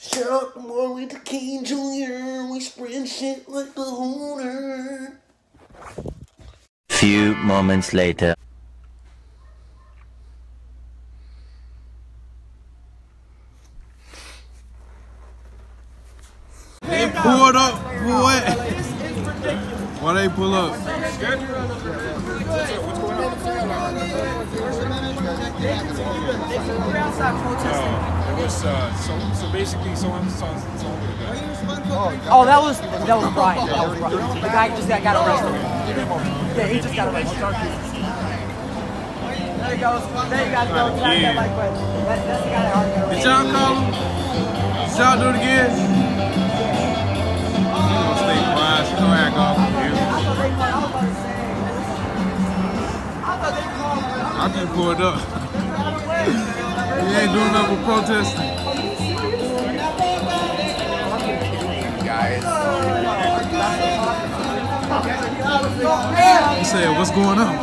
Shout out to Marley to King Jr. We spread shit like the Hooner. Few moments later. They pulled up for what? Why they pull up? What's going on? We're outside protesting. It was so basically someone. Oh, that was Brian. That was Brian. The guy just got arrested. Yeah, he just got arrested. There he goes. There you guys go. That's the guy that already got arrested. Did y'all call him? Did y'all do it again? Stay quiet. She gonna act off with you. I just pulled up. You ain't doing nothing but protesting. Guys. He said, what's going on?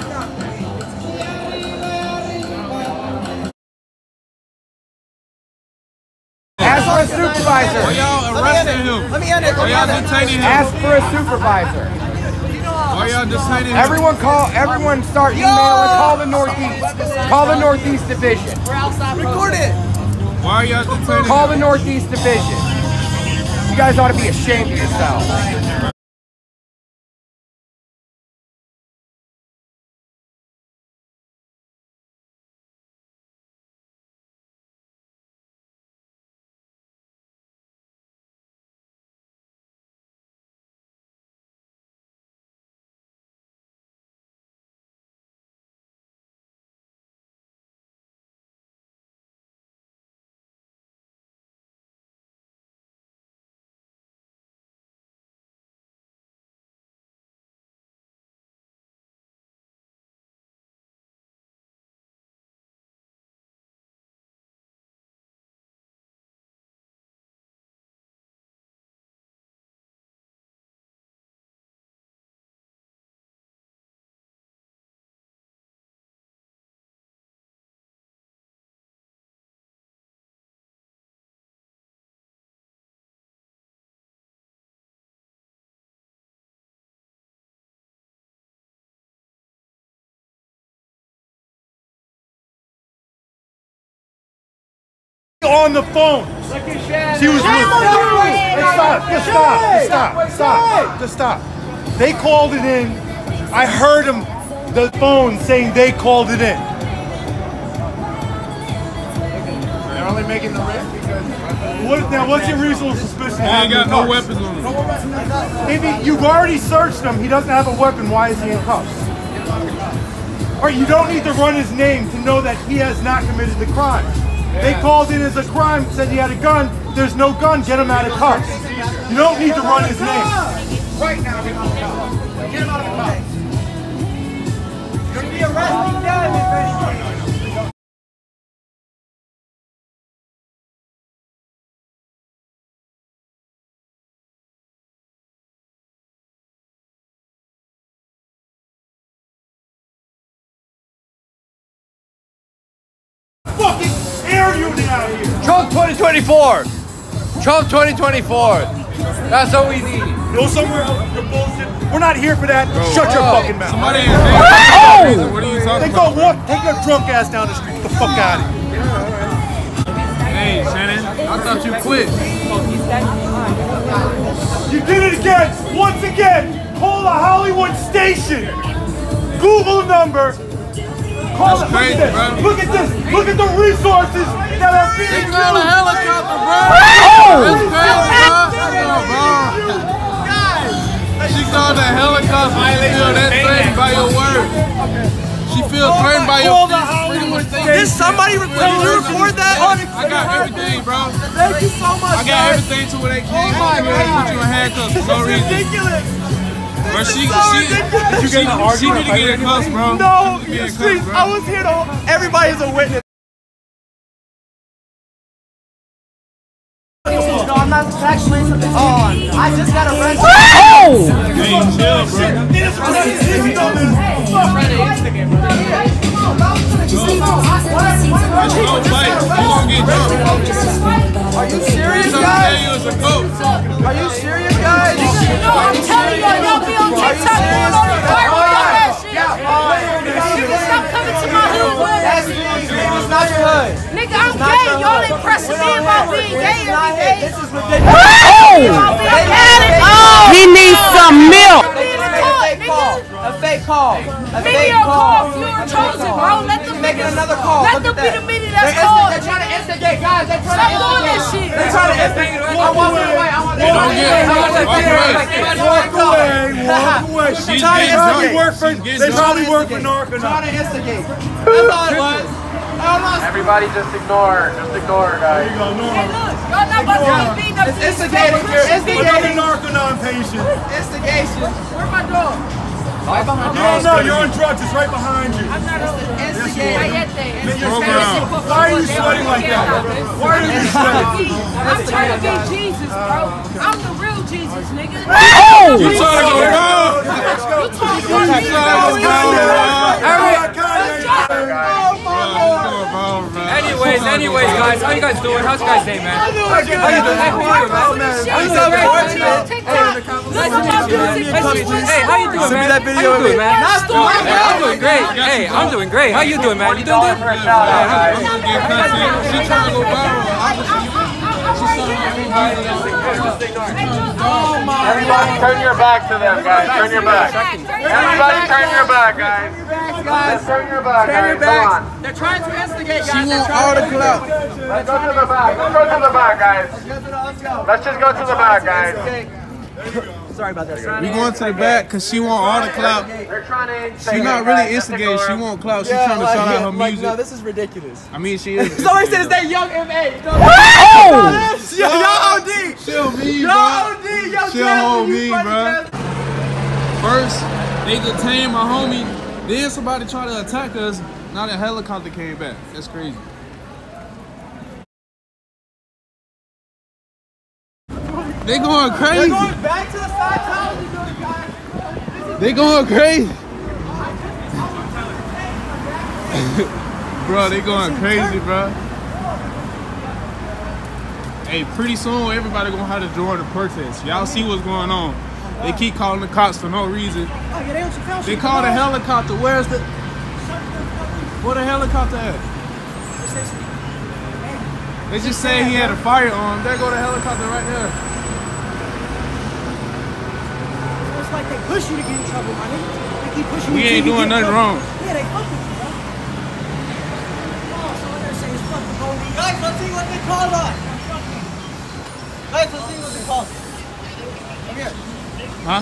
Ask for a supervisor. Why y'all arresting him? Let me end it. Why y'all detaining him? Ask for a supervisor. Why y'all detaining him? Everyone start emailing, call the Northeast. Call the Northeast Division. Record it. Why are y'all detaining Call him? the Northeast Division. You guys ought to be ashamed of yourselves. On the phone. She was Just stop. They called it in. I heard them, the phone saying they called it in. They're only making the risk because... What's your reasonable suspicion? He ain't got no weapons on him. If you've already searched him, he doesn't have a weapon, why is he in cuffs? Or you don't need to run his name to know that he has not committed the crime. They called in as a crime, said he had a gun. There's no gun, get him out of cuffs. You don't need to run his name. Right now, get him out of the cuffs. You're going to be arresting them if anything. Fucking air unit out here. Trump 2024. Trump 2024. That's what we need. Go somewhere else with your bullshit. We're not here for that. Shut your fucking mouth. Somebody What are you talking about? about? Take your drunk ass down the street. Get the fuck out of here. Hey, Shannon, I thought you quit. You did it again. Once again. Call the Hollywood station. Google number. Call That's it. crazy, bro. Look at this. Look at the resources that are being They used. called a helicopter, bro. That's crazy, bro. She called a helicopter. She feel that threatened by your word. She feel threatened by your freedom of speech. Did somebody record that? I got everything, bro. Thank you so much, I got everything to where they can't put you in handcuffs for no reason. ridiculous. Bro, she need to get in cuffs, bro. No, She need to get in please, cuffs, bro. I was here to. Everybody is a witness. No, I'm not actually. Oh, I just got arrested. Hey, chill, bro. Are you serious? to me about being gay every day. This is ridiculous. He needs some milk. A fake call. A fake call. You were chosen, bro. Let them making another call. Let them be the meeting that's called. They're trying to instigate, guys. They're trying to doing this shit. They're trying to instigate. I want to wait. I want to Walk away. They probably work for Narconon. Trying to instigate. That's all it was. Everybody just ignore. Just ignore, guys. There you go, Norm. Hey, look. Y'all not about to beat up It's instigating. You're instigating. Narconon patient. Instigation. Where's my dog? No, you're on drugs. It's right behind you. I'm not instigating. Why are you sweating like that? Why are you sweating? I'm trying to be Jesus, bro. I'm the real Jesus, nigga. You trying to go? You talking Anyways, guys, how you guys doing? How's you guys' day, man? How you doing? Hey, how you doing, man? Nice to meet you, man. Hey, how you doing, man? How you doing, man? I'm doing great. Hey, I'm doing great. How you doing, man? You doing good? She trying to go viral. Everybody turn your back to them, guys. Turn your back. Everybody turn your back, guys. Turn your back, guys. Come on. They're trying to instigate, guys. She want all the clout. Let's go to the back. Let's go to the back, guys. Let's just go to the back, guys. Sorry about that. We going to the back because she want all the clout. They're trying to She not really instigating. She want clout. She's trying to shout out her music. No, this is ridiculous. I mean, she is. Somebody says that Young M.A. Y'all OD. Chill me, bro. Y'all OD. Chill hold me, bro. First, they detained my homie. Then somebody tried to attack us. Now the helicopter came back. That's crazy. They going crazy. They're going back to the side. How are you doing, guys? They going crazy. Bro, they going crazy, bro. Hey, pretty soon everybody gonna have to join the protest. Y'all see what's going on. They keep calling the cops for no reason. They called a helicopter. Where's the... Where the helicopter at? They just say he had a firearm. There go the helicopter right there. It's like they push you to get in trouble, my nigga. They keep pushing you. We ain't doing nothing wrong. Yeah, they fuck with you, bro. Oh, so what they're saying is fuck the police. Guys, let's see what they called us. Guys, let's see what they called. Come here. Huh?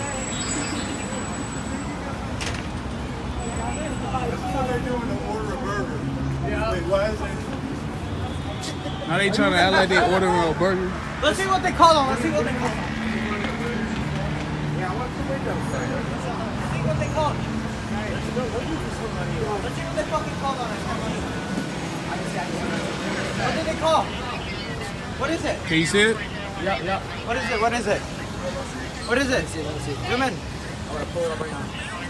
They're doing the order a burger. Yeah. Wait, why is it? Now they trying to act like they ordering a burger. Let's see what they call them. Let's see what they call them. Yeah, what's the window say? Let's see what they call them. Let's see what they fucking called on us. What did they call? What is it? Can you see it? Yeah. What is it? What is it? What is it? Let me see. Zoom in. I'm gonna pull it up right now.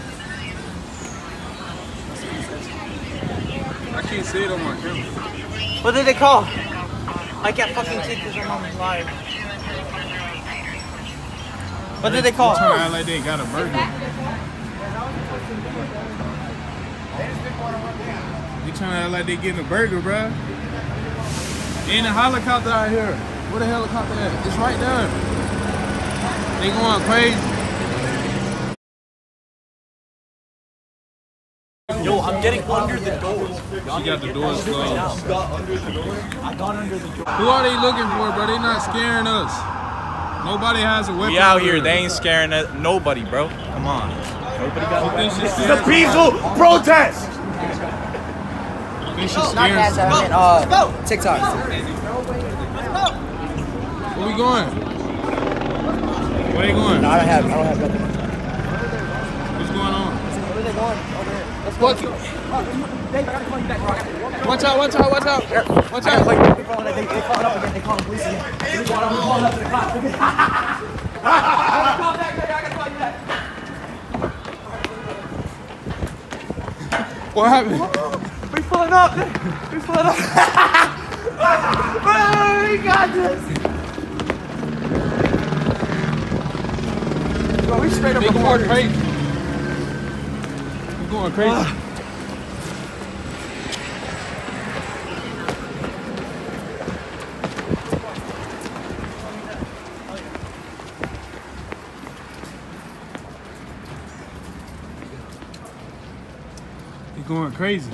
I can't see it on my camera. What did they call? I can't fucking see because I'm on live. What did they call? They're trying to act like they got a burger. They trying to act like they getting a burger, bruh. Ain't a helicopter out here. Where the helicopter at? It's right there. They going crazy. Yo, I'm getting under the doors. She got the doors closed. I got under the door. Who are they looking for, bro? They not scaring us. Nobody has a weapon. We out here, they ain't scaring nobody, bro. Come on. Nobody got a weapon. This is a peaceful protest. TikTok. Where we going? Where they going? No, I don't have nothing. What's going on? Where are they going? Over here. Let's What? Dave, I gotta call you back, bro. Watch out, watch out, watch out. Watch out. They calling up again. They calling police again. They calling up to the cops. I gotta call back. I gotta call you back. What happened? We pulling up. We pulling up. Oh, we got this. Bro, we straight up They going reporters. crazy. We're going crazy. going crazy.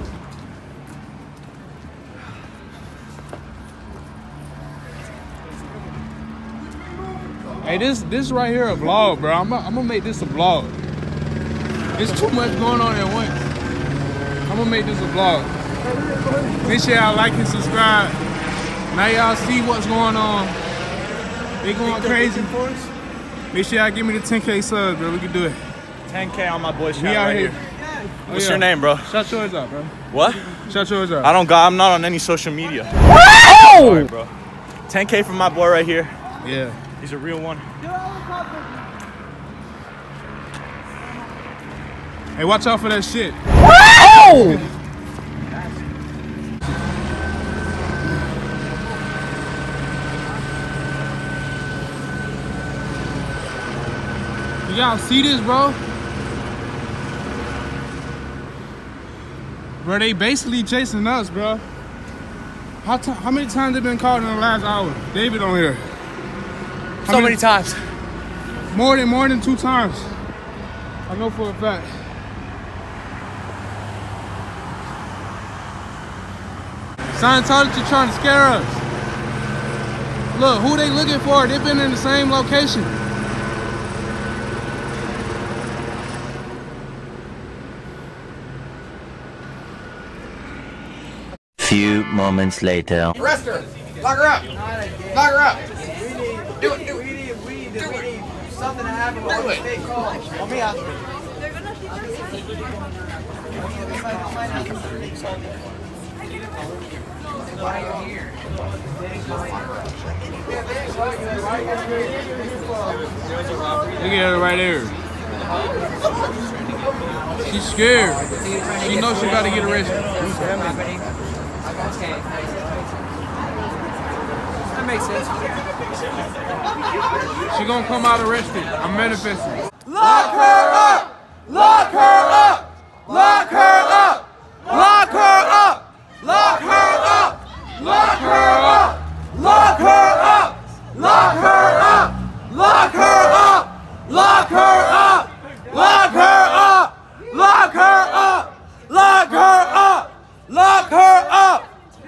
Hey, this right here a vlog, bro. I'm gonna make this a vlog. There's too much going on at once. I'm gonna make this a vlog. Make sure y'all like and subscribe. Now y'all see what's going on. They going crazy. Make sure y'all give me the 10K subs, bro. We can do it. 10K on my boy's channel We out right here. What's your name, bro? Shout yours out, bro. What? Shout yours out. I'm not on any social media. Sorry, bro. 10K from my boy right here. Yeah. He's a real one. Hey, watch out for that shit. Y'all see this, bro? Bro, they basically chasing us, bro. How many times they been called in the last hour? David on here. So many times. More than 2 times. I know for a fact. Scientology trying to scare us. Look, who they looking for? They've been in the same location. Few moments later. Arrest her! Lock her up! Lock her up! Do it! We need something to happen with the fake call. On me out. Look at her right there. She's scared. She knows she got to get arrested. That makes sense. She gonna come out arrested. I'm manifesting. Lock her up! Lock her up! Lock her up! Lock her up! Lock her up! Lock her up! Lock her up! Lock her up! Lock her up! Lock her up! Lock her up! Lock her up! Lock her up! Lock her up!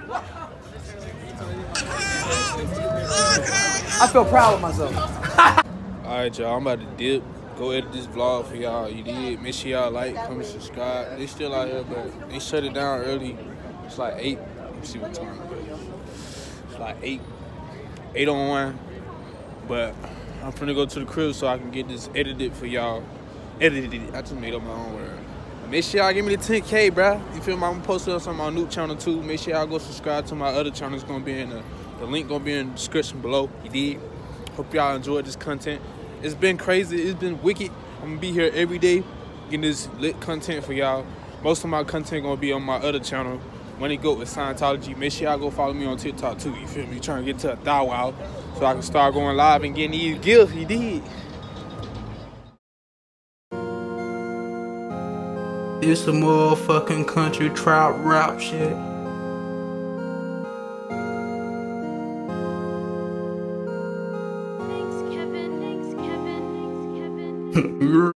I feel proud of myself. Alright, y'all, I'm about to dip. Go edit this vlog for y'all. You did. Make sure y'all like, comment, subscribe. They still out here, but they shut it down early. It's like 8. Let me see what time it is. It's like 8:01. But I'm finna go to the crib so I can get this edited for y'all. Edited it. I just made up my own word. Make sure y'all give me the 10K, bruh. You feel me? I'm gonna post this on my new channel too. Make sure y'all go subscribe to my other channel. It's gonna be in the link gonna be in the description below. You did. Hope y'all enjoyed this content. It's been crazy. It's been wicked. I'm gonna be here every day getting this lit content for y'all. Most of my content gonna be on my other channel. When it go with Scientology, make sure y'all go follow me on TikTok too. You feel me? Trying to get to 1,000 so I can start going live and getting these gifts. You did. It's a motherfucking country trap rap shit. Thanks, Kevin.